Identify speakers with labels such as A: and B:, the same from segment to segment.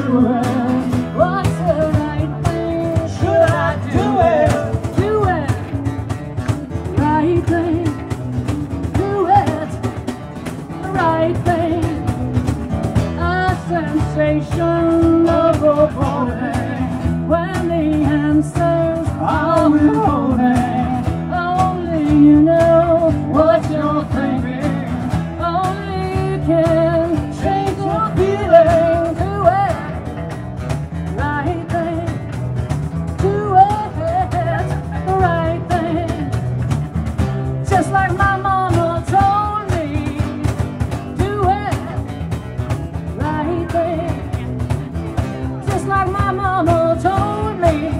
A: do it? What's the right thing? Should I do it? Do it. Right thing. Do it. The right thing. A sensation of reporting when the answers are withholding. Only you know what you're thinking. Only you can change your feeling. Do it. Right thing. Do it. The right thing. Just like my mama told me. Do it. Right thing. Just like my mama told me.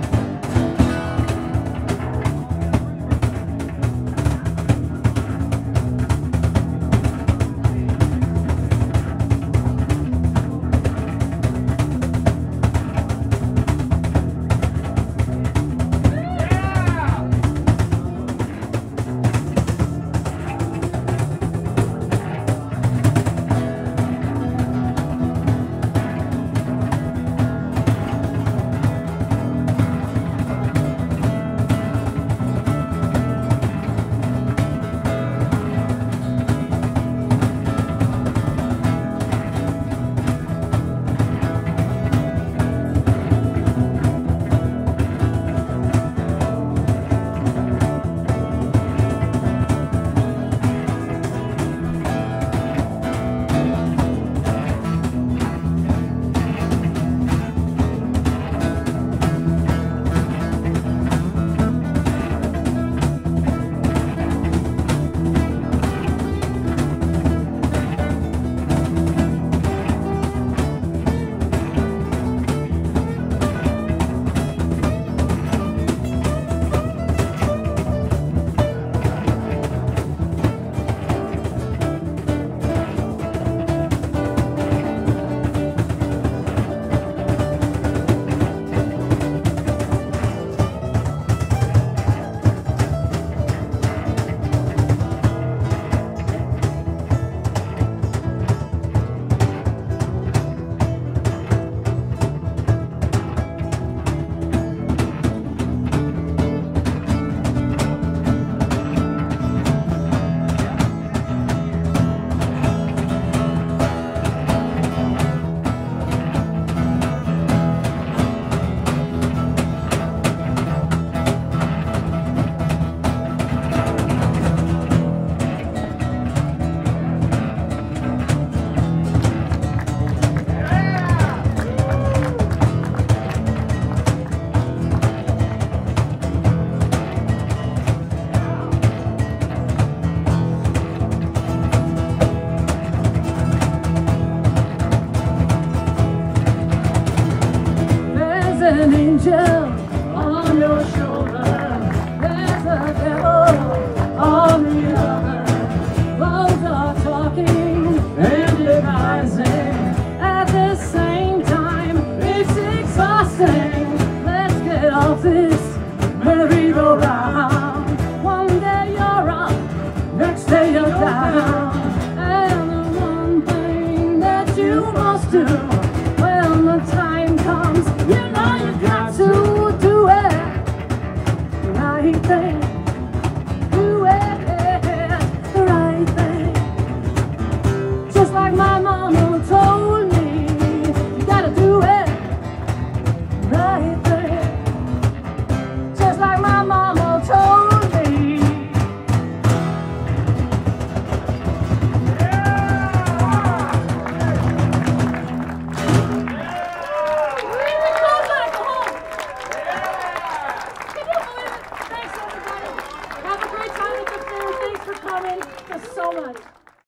A: An angel on your shoulder, there's a devil on the other. Both are talking and devising at the same time. It's exhausting. Let's get off this merry-go-round. One day you're up, next day you're down. And the one thing that you must do when the time comes, you know you got to do it. The right thing. Do it. The right thing. Just like my